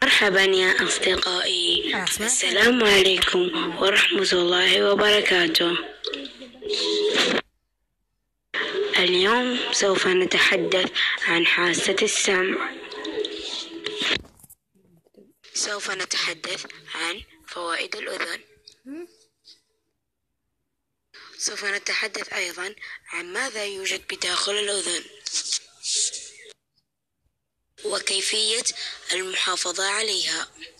مرحبا يا أصدقائي، السلام عليكم ورحمة الله وبركاته. اليوم سوف نتحدث عن حاسة السمع. سوف نتحدث عن فوائد الأذن. سوف نتحدث أيضا عن ماذا يوجد بداخل الأذن وكيفية المحافظة عليها.